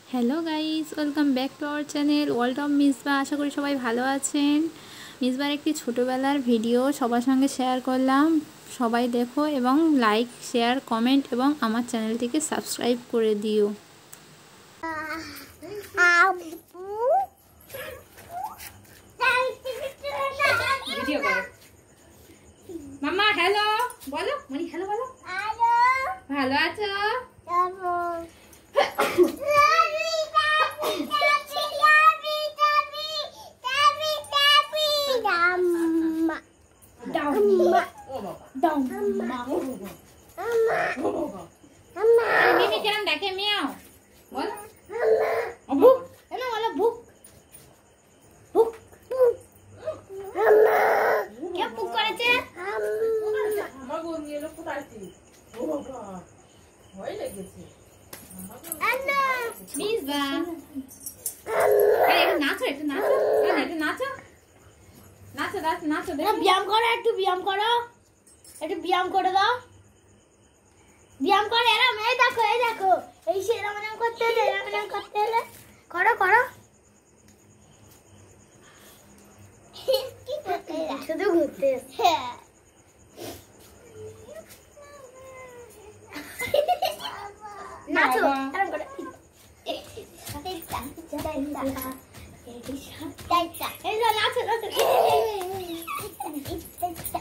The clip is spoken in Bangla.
Hello guys, welcome back to our channel world of Misba. আশা করি সবাই ভালো আছেন। মিসবার একটি ছোটোবেলার ভিডিও সবার সঙ্গে শেয়ার করলাম। সবাই দেখো এবং লাইক, শেয়ার, কমেন্ট এবং আমার চ্যানেলটিকে সাবস্ক্রাইব করে দিও। মাম্মা হ্যালো বলো, মনি হ্যালো বলো। ভালো আছো? মিমি কেমন ডাকে মিয়াও বল। ভুক এনা বলো, ভুক ভুক। কে ভুক করেছে? আমার গো নিয়ে লোক কোথায়ছি? ও বাবা ভয় লেগেছে। আন্না মিসবা এই নাচো, একটু নাচো, একটু নাচো, নাচো নাচো নাচো। ব্যায়াম করো, একটু ব্যায়াম করো, একটু ব্যায়াম করে দাও। ব্যায়াম করে এরম, এই দেখো এই দেখো, এই সেরম এরম করতে হলে, এরম এরম করতে হলে করো করো। শুধু ঘুরতে নাচো এরম করে। এই নাচো নাচো।